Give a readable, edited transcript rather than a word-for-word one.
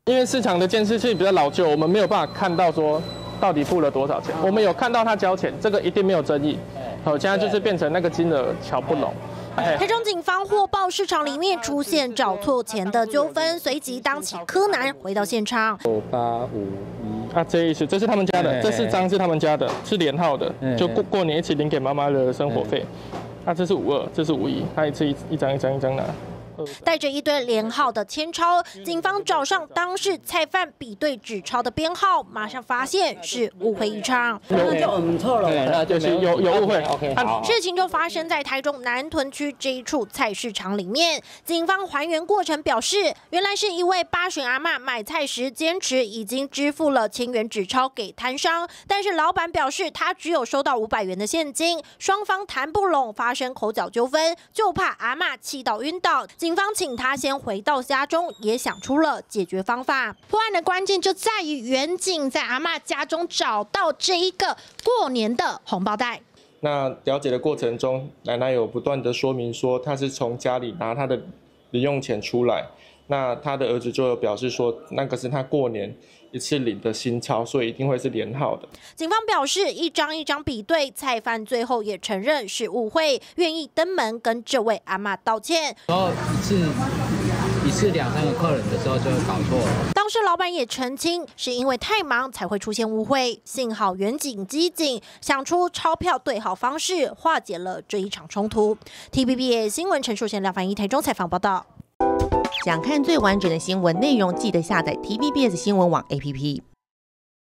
因为市场的监视器比较老旧，我们没有办法看到说到底付了多少钱。我们有看到他交钱，这个一定没有争议。好，现在就是变成那个金额瞧不拢。 台中警方获报市场里面出现找错钱的纠纷，随即当起柯南回到现场。 9851 啊，这意思，这是他们家的，这4张是他们家的，是连号的，就过年一起领给妈妈的生活费。啊，这是52，这是51，他一次一张拿。 带着一堆连号的签钞，警方找上当事菜贩比对纸钞的编号，马上发现是误会一场。 那就错了，那就是有误会。OK， 好。 事情就发生在台中南屯区这一处菜市场里面。警方还原过程表示，原来是一位80阿嬷买菜时坚持已经支付了1000元纸钞给摊商，但是老板表示他只有收到500元的现金，双方谈不拢，发生口角纠纷，就怕阿嬷气到晕倒。警方请他先回到家中，也想出了解决方法。破案的关键就在于远警在阿嬷家中找到这一个过年的红包袋。 那了解的过程中，奶奶有不断的说明说，她是从家里拿她的零用钱出来。那她的儿子就有表示说，那个是他过年一次领的新钞，所以一定会是连号的。 警方表示，一张一张比对，菜贩最后也承认是误会，愿意登门跟这位阿嬷道歉。 然后一次2、3个客人的时候就会搞错了。 当时老板也澄清，是因为太忙才会出现误会，幸好远警机警想出钞票对号方式，化解了这一场冲突。TVBS 新闻陈淑贤、廖凡一台中采访报道。 想看最完整的新闻内容，记得下载 TVBS 新闻网 APP。